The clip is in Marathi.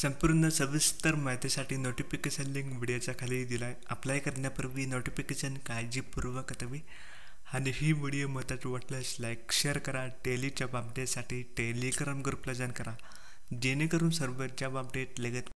संपूर्ण सविस्तर माहितीसाठी नोटिफिकेशन लिंक व्हिडिओच्या खाली दिलाय. अप्लाय करण्यापूर्वी नोटिफिकेशन काळजीपूर्वक हटवी. आणि ही व्हिडिओ महत्त्वाची वाटल्यास लाईक शेअर करा. डेलीच्या अपडेटसाठी टेलिग्राम ग्रुपला जॉईन करा, जेणेकरून सर्व जॉब अपडेट लगेच